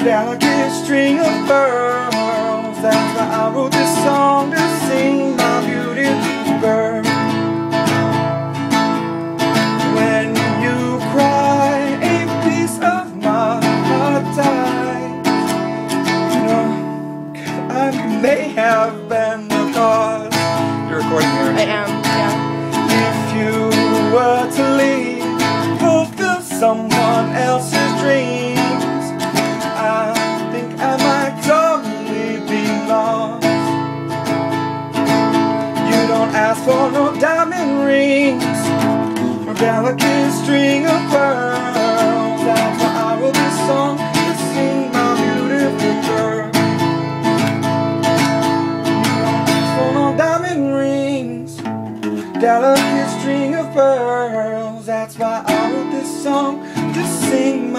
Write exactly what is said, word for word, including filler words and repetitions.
delicate string of pearls. That's why I wrote this song to sing my beautiful girl. When you cry, a piece of my heart dies. You know, I may have been the cause. You're recording here. I am, yeah. If you were to leave, fulfill someone else's dreams, I think I might totally be lost. You don't ask for no diamond rings or delicate string of pearls. That's why I wrote this song to sing my beautiful girl. You don't ask for no diamond rings, delicate string of pearls. That's why I wrote this song to sing my